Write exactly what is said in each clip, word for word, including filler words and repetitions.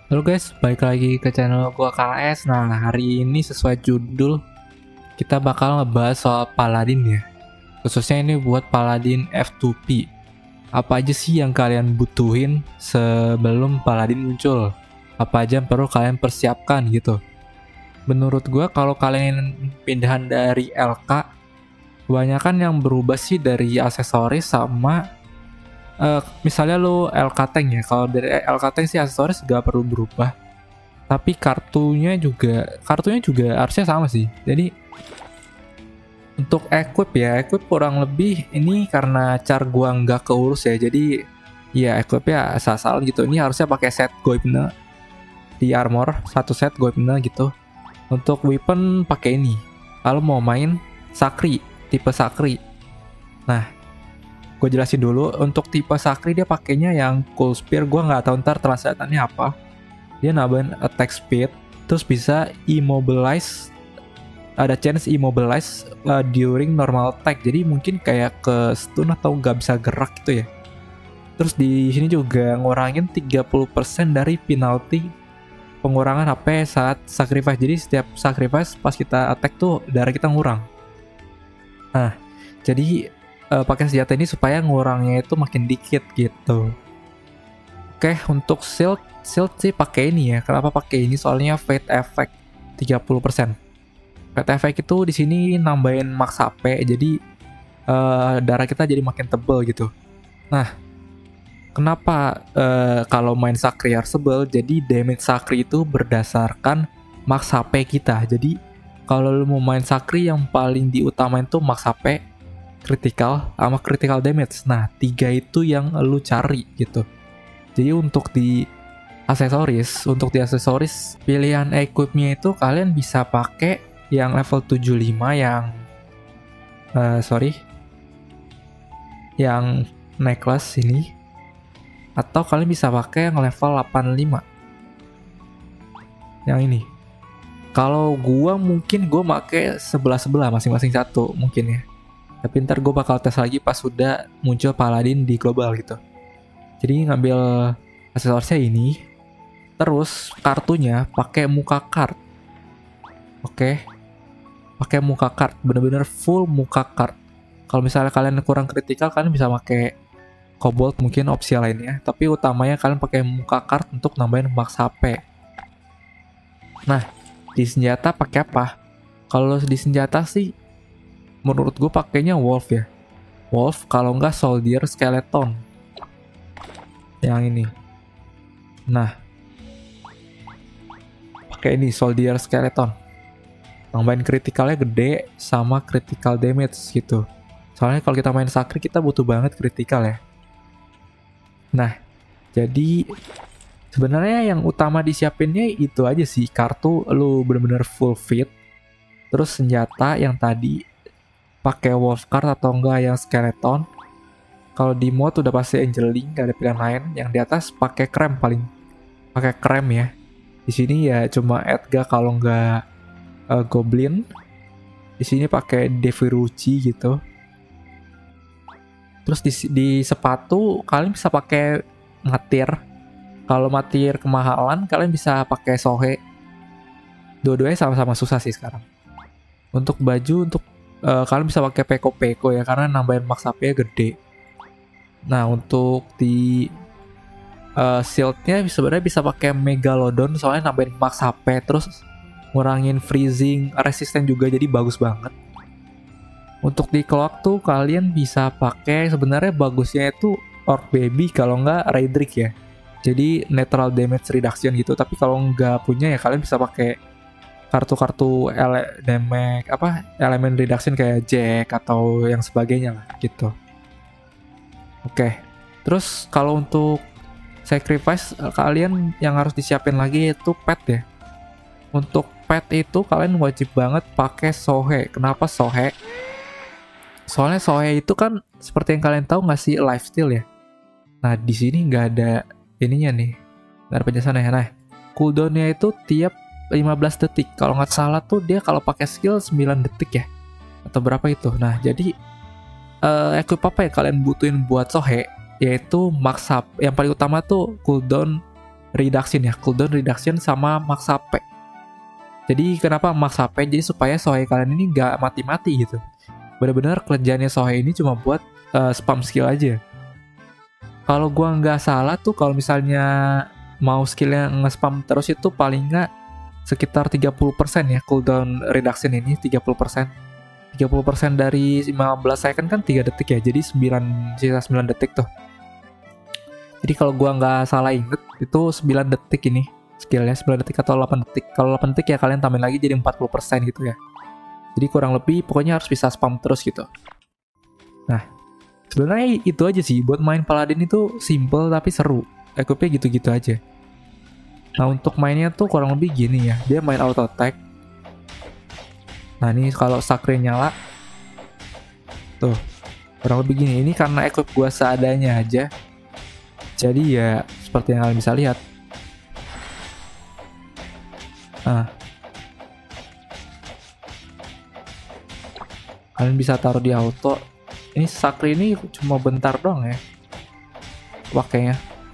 Halo guys, balik lagi ke channel gua K S. Nah, hari ini sesuai judul kita bakal ngebahas soal Paladin ya. Khususnya ini buat Paladin F two P. Apa aja sih yang kalian butuhin sebelum Paladin muncul? Apa aja yang perlu kalian persiapkan gitu. Menurut gua kalau kalian pindahan dari L K, kebanyakan yang berubah sih dari aksesoris sama Uh, misalnya lo L K Tank ya, kalau dari L K Tank sih aksesoris gak perlu berubah, tapi kartunya juga kartunya juga harusnya sama sih. Jadi untuk equip ya, equip kurang lebih ini karena car gua nggak keurus ya, jadi ya equipnya asal-asal gitu. Ini harusnya pakai set Goibna di armor, satu set Goibna gitu. Untuk weapon pakai ini kalau mau main Sakri, tipe Sakri. Nah, gue jelasin dulu. Untuk tipe Sakri dia pakainya yang Cool Spear. Gue nggak tahu ntar translatannya apa. Dia nambahin attack speed, terus bisa immobilize, ada chance immobilize uh, during normal attack. Jadi mungkin kayak ke stun atau nggak bisa gerak gitu ya. Terus di sini juga ngurangin tiga puluh persen dari penalty pengurangan H P saat sacrifice. Jadi setiap sacrifice pas kita attack tuh darah kita ngurang. Nah, jadi Uh, pakai senjata ini supaya ngurangnya itu makin dikit gitu. Oke, untuk shield, shield sih pakai ini ya. Kenapa pakai ini? Soalnya fade effect tiga puluh persen. Fade effect itu di sini nambahin max H P, jadi uh, darah kita jadi makin tebel gitu. Nah, kenapa uh, kalau main Sakri Arcebel, jadi damage Sakri itu berdasarkan max H P kita. Jadi kalau lu mau main Sakri, yang paling diutamain tuh max H P, critical sama critical damage. Nah, tiga itu yang lu cari gitu. Jadi untuk di aksesoris, untuk di aksesoris pilihan equipnya itu kalian bisa pakai yang level tujuh puluh lima yang uh, sorry yang necklace ini, atau kalian bisa pakai yang level delapan puluh lima yang ini. Kalau gua mungkin gua pakai sebelah sebelah masing-masing satu mungkin ya. Tapi ntar gue bakal tes lagi pas sudah muncul Paladin di global gitu. Jadi ngambil aksesorisnya ini, terus kartunya pakai muka card. Oke, pakai muka card, bener-bener full muka card. Kalau misalnya kalian kurang kritikal, kalian bisa pakai Cobalt, mungkin opsi lainnya. Tapi utamanya kalian pakai muka card untuk nambahin max H P. Nah, di senjata pakai apa? Kalau di senjata sih, menurut gue pakainya Wolf ya. Wolf, kalau nggak Soldier Skeleton. Yang ini. Nah, pakai ini Soldier Skeleton. Nambahin kritikalnya gede sama critical damage gitu. Soalnya kalau kita main Sakri kita butuh banget kritikal ya. Nah, jadi sebenarnya yang utama disiapinnya itu aja sih. Kartu lu bener-bener full fit. Terus senjata yang tadi pakai wolf card atau enggak yang skeleton. Kalau di mod udah pasti angeling, gak ada pilihan lain. Yang di atas pakai krem, paling pakai krem ya. Di sini ya cuma Edgar kalau enggak uh, goblin. Di sini pakai Devirucci gitu. Terus di, di sepatu kalian bisa pakai matir. Kalau matir kemahalan kalian bisa pakai Sohe. Dua-duanya sama-sama susah sih sekarang. Untuk baju, untuk Uh, kalian bisa pakai Peko-Peko ya, karena nambahin max H P-nya gede. Nah, untuk di uh, shield-nya sebenarnya bisa pakai Megalodon, soalnya nambahin max H P, terus ngurangin freezing resisten juga, jadi bagus banget. Untuk di cloak tuh kalian bisa pakai, sebenarnya bagusnya itu Orc Baby kalau nggak Raidrick ya. Jadi natural damage reduction gitu, tapi kalau nggak punya ya kalian bisa pakai kartu-kartu ele damage apa elemen reduction kayak Jack atau yang sebagainya lah gitu. Oke, terus kalau untuk sacrifice kalian yang harus disiapin lagi itu pet ya. Untuk pet itu kalian wajib banget pakai Sohe. Kenapa Sohe? Soalnya Sohe itu kan seperti yang kalian tahu nggak sih, lifesteal ya. Nah, di sini nggak ada ininya nih, nggak ada penjelasannya. Nah, cooldownnya itu tiap lima belas detik. Kalau nggak salah tuh dia kalau pakai skill sembilan detik ya. Atau berapa itu. Nah, jadi uh, equip apa ya kalian butuhin buat Sohe? Yaitu max up. Yang paling utama tuh cooldown reduction ya, cooldown reduction sama max H P. Jadi kenapa max H P? Jadi supaya Sohei kalian ini nggak mati-mati gitu. Bener-bener kerjanya Sohei ini cuma buat uh, spam skill aja. Kalau gua nggak salah tuh kalau misalnya mau skillnya nge-spam terus itu paling nggak sekitar tiga puluh persen ya cooldown reduction ini, tiga puluh persen. tiga puluh persen dari lima belas second kan tiga detik ya, jadi sembilan, sisa sembilan detik tuh. Jadi kalau gua nggak salah inget itu sembilan detik ini skillnya, sembilan detik atau delapan detik. Kalau delapan detik ya kalian tambahin lagi jadi empat puluh persen gitu ya. Jadi kurang lebih pokoknya harus bisa spam terus gitu. Nah, sebenarnya itu aja sih buat main Paladin itu simple tapi seru. Equipnya gitu-gitu aja. Nah, untuk mainnya tuh kurang lebih gini ya. Dia main auto attack. Nah, ini kalau sakre nyala tuh kurang lebih gini. Ini karena equip gua seadanya aja. Jadi ya seperti yang kalian bisa lihat. Nah, kalian bisa taruh di auto. Ini sakri ini cuma bentar doang ya pakainya.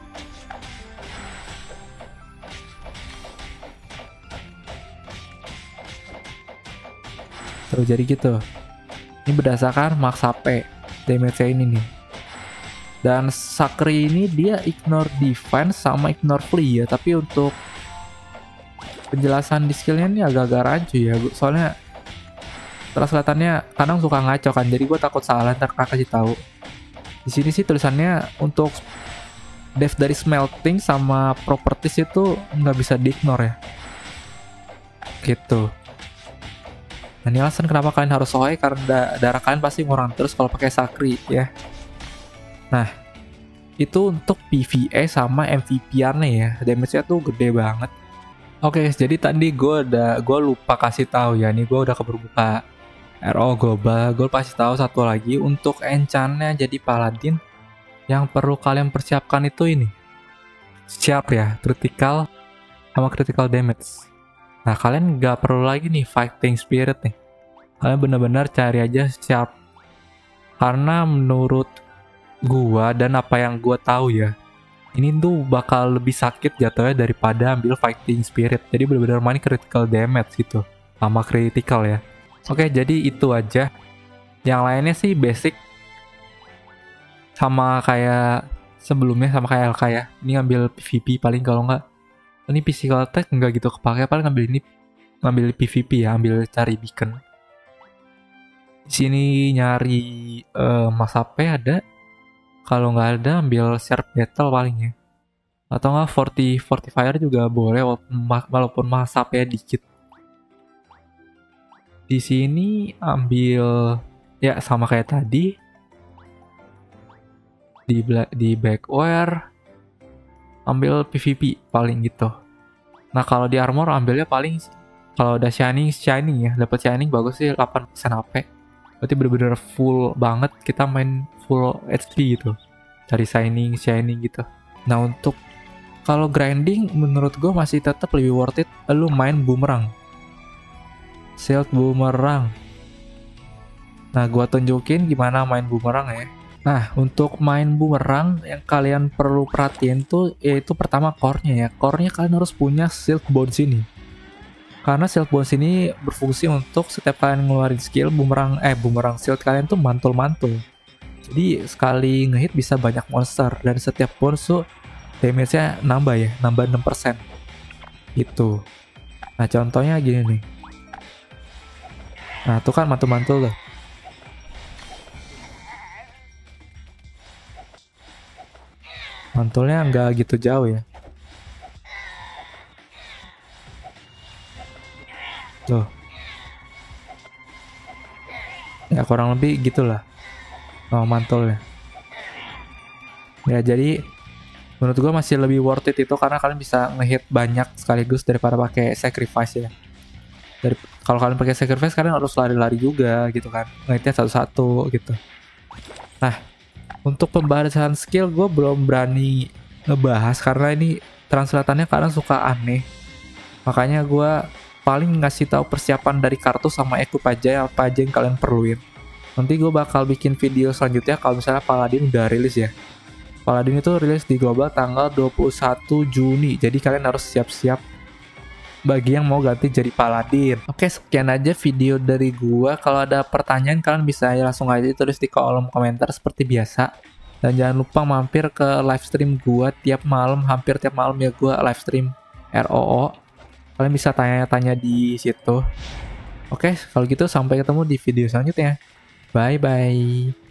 Terus jadi gitu. Ini berdasarkan max H P damage-nya ini nih. Dan sakri ini dia ignore defense sama ignore flee ya, tapi untuk penjelasan di skillnya ini agak-agak rancu ya, soalnya translatannya kadang suka ngaco kan, jadi gue takut salah ntar kakak kasih tahu. Di sini sih tulisannya untuk dev dari smelting sama properties itu nggak bisa di-ignore ya, gitu. Nah, ini alasan kenapa kalian harus Sohei, karena da darah kalian pasti ngurang terus kalau pakai sakri ya. Nah, itu untuk P V E sama M V P-nya ya, damage-nya tuh gede banget. Oke, jadi tadi gue udah gue lupa kasih tahu ya, nih gue udah keburu buka R O Global. Gue kasih tahu satu lagi untuk enchantnya jadi Paladin yang perlu kalian persiapkan itu ini. Siap ya, critical sama critical damage. Nah, kalian nggak perlu lagi nih fighting spirit nih. Kalian benar-benar cari aja sharp. Karena menurut gua dan apa yang gua tahu ya, ini tuh bakal lebih sakit jatuhnya daripada ambil fighting spirit. Jadi benar-benar main critical damage gitu sama critical ya. Oke, jadi itu aja. Yang lainnya sih basic sama kayak sebelumnya, sama kayak L K ya. Ini ngambil P V P paling, kalau nggak ini physical attack nggak gitu kepake, paling ngambil ini, ngambil P V P ya, ambil cari beacon. Di sini nyari uh, mas H P ada. Kalau nggak ada ambil sharp battle palingnya, atau nggak forty fortifier juga boleh walaupun, walaupun mas H P dikit. Di sini ambil ya sama kayak tadi di di backware, ambil P V P paling gitu. Nah, kalau di armor ambilnya paling kalau udah shining shining ya, dapat shining bagus sih delapan persen H P. Berarti bener-bener full banget, kita main full H P gitu, cari shining shining gitu. Nah, untuk kalau grinding menurut gue masih tetap lebih worth it lu main boomerang, shield boomerang. Nah, gue tunjukin gimana main boomerang ya. Nah, untuk main boomerang yang kalian perlu perhatiin tuh yaitu pertama core-nya ya. Core-nya kalian harus punya silk bones ini. Karena silk bones ini berfungsi untuk setiap kalian ngeluarin skill boomerang eh boomerang shield kalian tuh mantul-mantul. Jadi sekali ngehit bisa banyak monster dan setiap bones tuh damage-nya nambah ya, nambah enam persen. Gitu. Nah, contohnya gini nih. Nah, tuh kan mantul-mantul tuh. Mantulnya nggak gitu jauh ya. Tuh. Ya kurang lebih gitulah. Oh, mantulnya. Ya, jadi menurut gua masih lebih worth it itu karena kalian bisa ngehit banyak sekaligus daripada pakai sacrifice ya. Dari kalau kalian pakai sacrifice kalian harus lari-lari juga gitu kan. Ngehitnya satu-satu gitu. Nah, untuk pembahasan skill gue belum berani ngebahas karena ini translatannya kadang suka aneh. Makanya gue paling ngasih tahu persiapan dari kartu sama equip aja apa aja yang kalian perluin. Nanti gue bakal bikin video selanjutnya kalau misalnya Paladin udah rilis ya. Paladin itu rilis di global tanggal dua puluh satu Juni. Jadi kalian harus siap-siap bagi yang mau ganti jadi Paladin. Oke, sekian aja video dari gua. Kalau ada pertanyaan kalian bisa ya langsung aja tulis di kolom komentar seperti biasa. Dan jangan lupa mampir ke live stream gua tiap malam, hampir tiap malam ya gua live stream R O O. Kalian bisa tanya-tanya di situ. Oke, kalau gitu sampai ketemu di video selanjutnya. Bye bye.